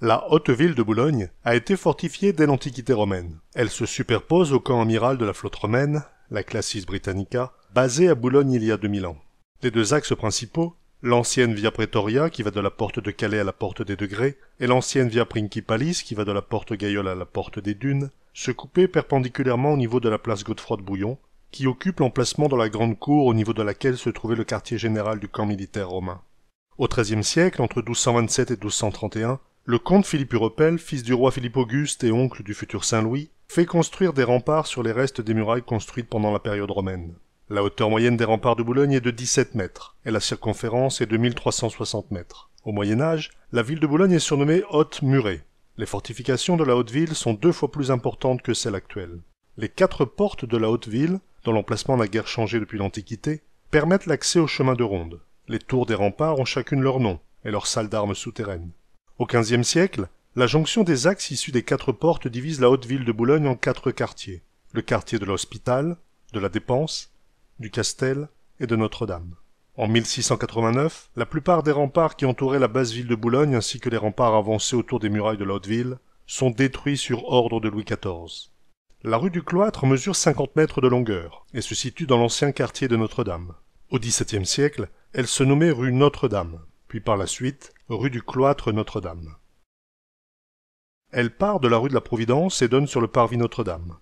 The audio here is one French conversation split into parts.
La haute ville de Boulogne a été fortifiée dès l'Antiquité romaine. Elle se superpose au camp amiral de la flotte romaine, la Classis Britannica, basée à Boulogne il y a 2000 ans. Les deux axes principaux, l'ancienne Via Praetoria qui va de la porte de Calais à la porte des Degrés, et l'ancienne Via Principalis qui va de la porte Gaillol à la porte des Dunes, se coupaient perpendiculairement au niveau de la place Godefroy-de-Bouillon, qui occupe l'emplacement dans la grande cour au niveau de laquelle se trouvait le quartier général du camp militaire romain. Au XIIIe siècle, entre 1227 et 1231, le comte Philippe Hurepel, fils du roi Philippe Auguste et oncle du futur Saint-Louis, fait construire des remparts sur les restes des murailles construites pendant la période romaine. La hauteur moyenne des remparts de Boulogne est de 17 mètres, et la circonférence est de 1360 mètres. Au Moyen-Âge, la ville de Boulogne est surnommée Haute-Murée. Les fortifications de la Haute-Ville sont 2 fois plus importantes que celles actuelles. Les 4 portes de la Haute-Ville, dont l'emplacement n'a guère changé depuis l'Antiquité, permettent l'accès au chemin de ronde. Les tours des remparts ont chacune leur nom, et leur salle d'armes souterraine. Au XVe siècle, la jonction des axes issus des 4 portes divise la haute ville de Boulogne en 4 quartiers. Le quartier de l'Hospital, de la Dépense, du Castel et de Notre-Dame. En 1689, la plupart des remparts qui entouraient la basse ville de Boulogne ainsi que les remparts avancés autour des murailles de la haute ville sont détruits sur ordre de Louis XIV. La rue du Cloître mesure 50 mètres de longueur et se situe dans l'ancien quartier de Notre-Dame. Au XVIIe siècle, elle se nommait rue Notre-Dame, puis par la suite, rue du Cloître Notre-Dame. Elle part de la rue de la Providence et donne sur le parvis Notre-Dame.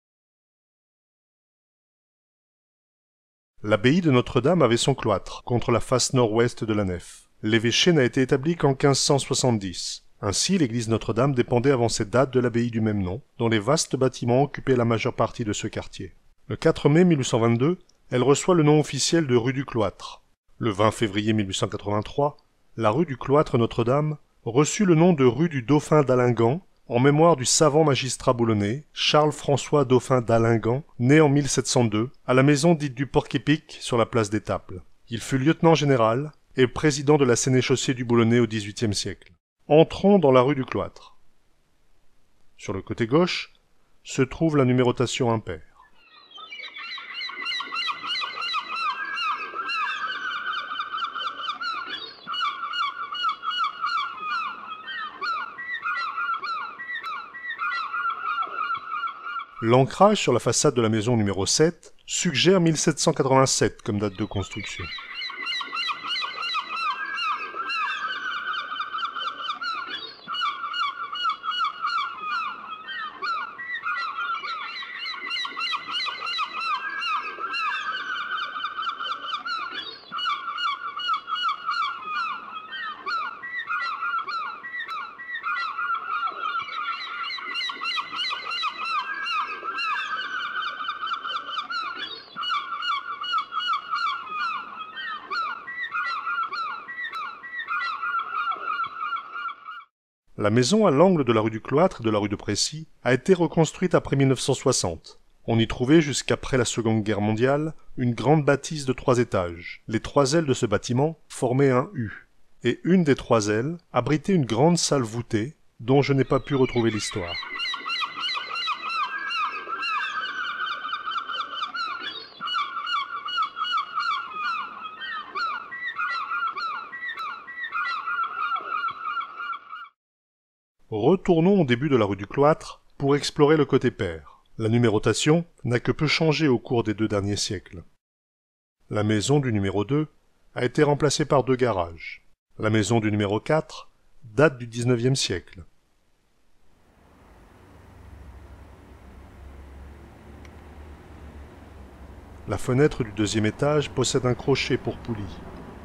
L'abbaye de Notre-Dame avait son cloître, contre la face nord-ouest de la nef. L'évêché n'a été établi qu'en 1570. Ainsi, l'église Notre-Dame dépendait avant cette date de l'abbaye du même nom, dont les vastes bâtiments occupaient la majeure partie de ce quartier. Le 4 mai 1822, elle reçoit le nom officiel de rue du Cloître. Le 20 février 1883, la rue du Cloître Notre-Dame reçut le nom de rue du Dauphin d'Allingan, en mémoire du savant magistrat boulonnais Charles-François Dauphin d'Allingan, né en 1702, à la maison dite du Porc-Épic sur la place d'Étaples. Il fut lieutenant général et président de la sénéchaussée du Boulonnais au XVIIIe siècle. Entrons dans la rue du Cloître. Sur le côté gauche se trouve la numérotation impaire. L'ancrage sur la façade de la maison numéro 7 suggère 1787 comme date de construction. La maison à l'angle de la rue du Cloître et de la rue de Précy a été reconstruite après 1960. On y trouvait jusqu'après la Seconde Guerre mondiale une grande bâtisse de 3 étages. Les 3 ailes de ce bâtiment formaient un U, et une des 3 ailes abritait une grande salle voûtée dont je n'ai pas pu retrouver l'histoire. Retournons au début de la rue du Cloître pour explorer le côté pair. La numérotation n'a que peu changé au cours des 2 derniers siècles. La maison du numéro 2 a été remplacée par 2 garages. La maison du numéro 4 date du XIXe siècle. La fenêtre du 2e étage possède un crochet pour poulie.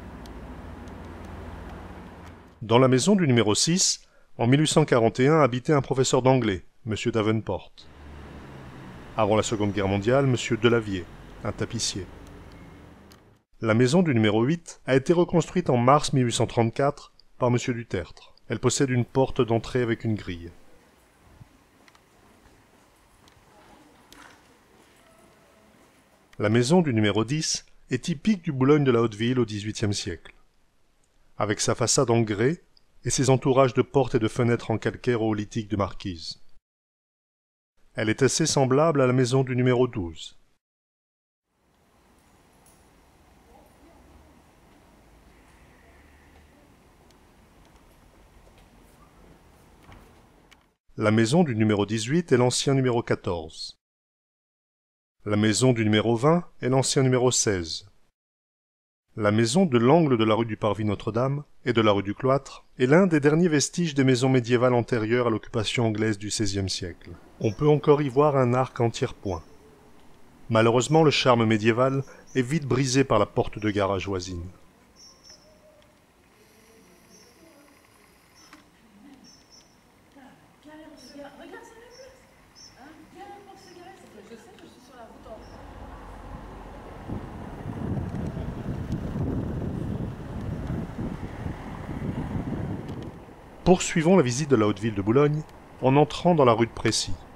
Dans la maison du numéro 6, en 1841 habitait un professeur d'anglais, M. Davenport. Avant la Seconde Guerre mondiale, M. Delavier, un tapissier. La maison du numéro 8 a été reconstruite en mars 1834 par M. Dutertre. Elle possède une porte d'entrée avec une grille. La maison du numéro 10 est typique du Boulogne de la Haute-Ville au XVIIIe siècle. Avec sa façade en grès et ses entourages de portes et de fenêtres en calcaire oolithique de marquise. Elle est assez semblable à la maison du numéro 12. La maison du numéro 18 est l'ancien numéro 14. La maison du numéro 20 est l'ancien numéro 16. La maison de l'angle de la rue du Parvis Notre-Dame et de la rue du Cloître est l'un des derniers vestiges des maisons médiévales antérieures à l'occupation anglaise du XVIe siècle. On peut encore y voir un arc en tiers-point. Malheureusement, le charme médiéval est vite brisé par la porte de garage voisine. Poursuivons la visite de la haute ville de Boulogne en entrant dans la rue de Précy.